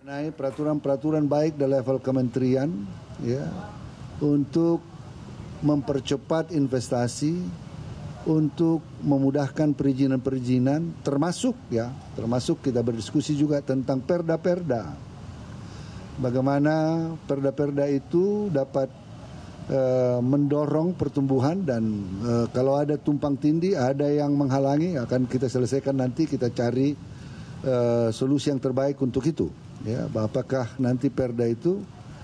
Naik peraturan-peraturan baik di level kementerian ya untuk mempercepat investasi, untuk memudahkan perizinan-perizinan, termasuk kita berdiskusi juga tentang perda-perda. Bagaimana perda-perda itu dapat mendorong pertumbuhan dan kalau ada tumpang tindih, ada yang menghalangi, akan kita selesaikan nanti, kita cari solusi yang terbaik untuk itu. Ya, apakah nanti perda itu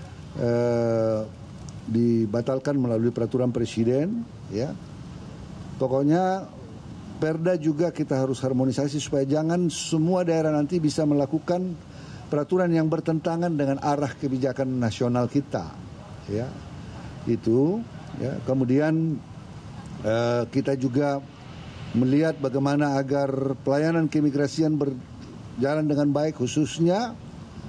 dibatalkan melalui peraturan presiden, ya. Pokoknya perda juga kita harus harmonisasi supaya jangan semua daerah nanti bisa melakukan peraturan yang bertentangan dengan arah kebijakan nasional kita, ya. Itu, ya. Kemudian kita juga melihat bagaimana agar pelayanan keimigrasian berjalan dengan baik, khususnya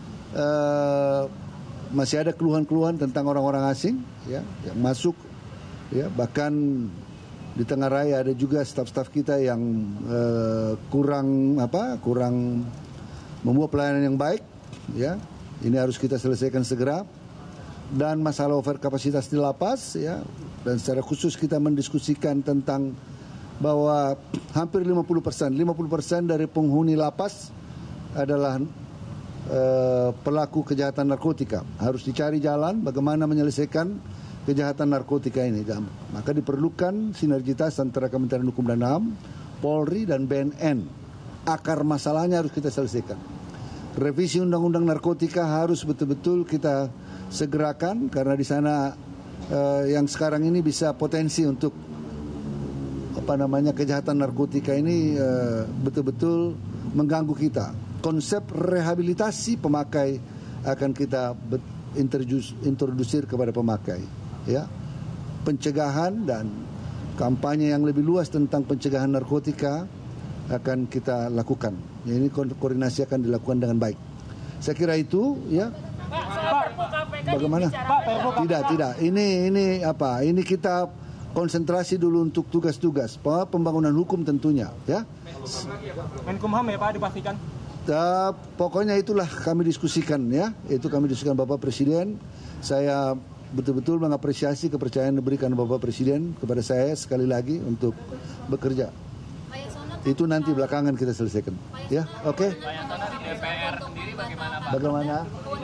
masih ada keluhan-keluhan tentang orang-orang asing ya yang masuk ya, bahkan di tengah raya ada juga staf-staf kita yang kurang membuat pelayanan yang baik ya. Ini harus kita selesaikan segera. Dan masalah over kapasitas di lapas ya, dan secara khusus kita mendiskusikan tentang bahwa hampir 50% dari penghuni lapas adalah pelaku kejahatan narkotika. Harus dicari jalan bagaimana menyelesaikan kejahatan narkotika ini. Dan maka diperlukan sinergitas antara Kementerian Hukum dan HAM, Polri dan BNN. Akar masalahnya harus kita selesaikan. Revisi Undang-Undang Narkotika harus betul-betul kita segerakan karena di sana yang sekarang ini bisa potensi untuk kejahatan narkotika ini betul-betul mengganggu kita. Konsep rehabilitasi pemakai akan kita introdusir kepada pemakai, ya. Pencegahan dan kampanye yang lebih luas tentang pencegahan narkotika akan kita lakukan. Ini koordinasi akan dilakukan dengan baik. Saya kira itu, ya. Bagaimana? Tidak. Ini kita konsentrasi dulu untuk tugas-tugas pembangunan hukum tentunya, ya. Menkumham ya Pak, dipastikan. Pokoknya itulah kami diskusikan ya. Itu kami diskusikan Bapak Presiden. Saya betul-betul mengapresiasi kepercayaan yang diberikan Bapak Presiden kepada saya sekali lagi untuk bekerja. Itu nanti belakangan kita selesaikan. Ya, oke. DPR sendiri bagaimana?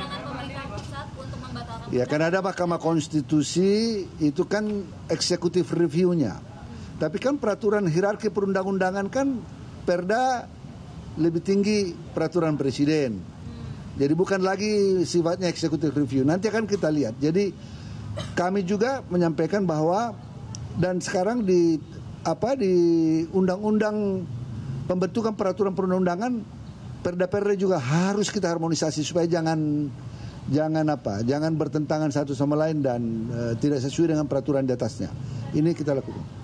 Ya, kan ada Mahkamah Konstitusi, itu kan eksekutif review-nya. Tapi kan peraturan hierarki perundang-undangan kan perda lebih tinggi peraturan presiden. Jadi bukan lagi sifatnya eksekutif review. Nanti akan kita lihat. Jadi kami juga menyampaikan bahwa dan sekarang di undang-undang pembentukan peraturan perundang-undangan perda-perda juga harus kita harmonisasi supaya jangan bertentangan satu sama lain dan tidak sesuai dengan peraturan di atasnya. Ini kita lakukan.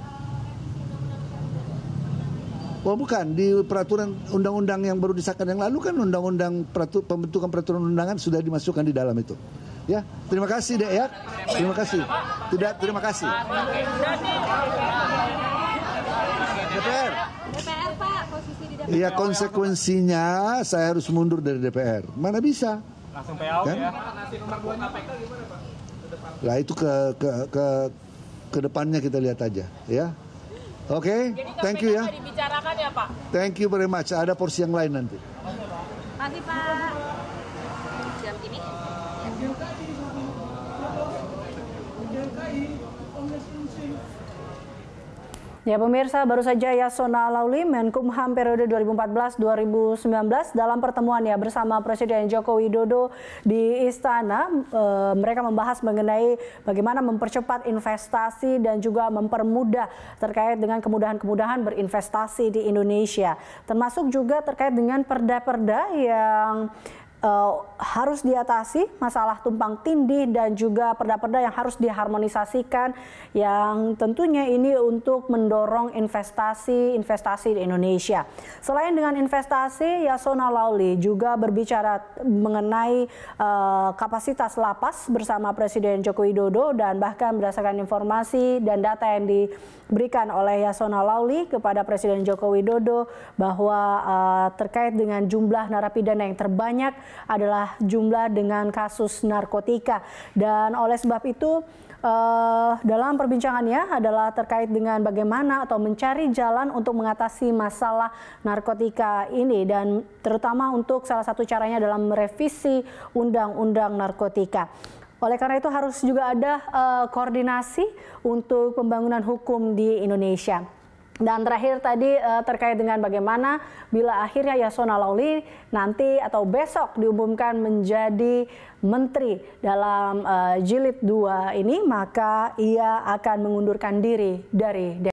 Oh bukan, di peraturan undang-undang yang baru disahkan yang lalu kan undang-undang pembentukan peraturan undangan sudah dimasukkan di dalam itu. Ya, terima kasih Dek ya. Terima kasih. Terima kasih. DPR Pak, posisi di DPR. Iya, konsekuensinya saya harus mundur dari DPR. Mana bisa? Langsung PAO kan? Ya. Lah itu ke depannya kita lihat aja, ya. Oke, thank you ya. Dibicarakan ya Pak. Thank you very much. Ada porsi yang lain nanti. Makasih Pak. Jam ini. Ya pemirsa, baru saja Yasona Lawli, Menkumham periode 2014-2019 dalam pertemuannya bersama Presiden Joko Widodo di Istana, mereka membahas mengenai bagaimana mempercepat investasi dan juga mempermudah terkait dengan kemudahan-kemudahan berinvestasi di Indonesia. Termasuk juga terkait dengan perda-perda yang harus diatasi, masalah tumpang tindih dan juga perda-perda yang harus diharmonisasikan, yang tentunya ini untuk mendorong investasi di Indonesia. Selain dengan investasi, Yasona Lawli juga berbicara mengenai kapasitas lapas bersama Presiden Joko Widodo, dan bahkan berdasarkan informasi dan data yang diberikan oleh Yasona Lawli kepada Presiden Joko Widodo bahwa terkait dengan jumlah narapidana yang terbanyak adalah jumlah dengan kasus narkotika. Dan oleh sebab itu dalam perbincangannya adalah terkait dengan bagaimana atau mencari jalan untuk mengatasi masalah narkotika ini, dan terutama untuk salah satu caranya dalam merevisi undang-undang narkotika. Oleh karena itu harus juga ada koordinasi untuk pembangunan hukum di Indonesia. Dan terakhir tadi terkait dengan bagaimana bila akhirnya Yasona Lawli nanti atau besok diumumkan menjadi menteri dalam jilid 2 ini, maka ia akan mengundurkan diri dari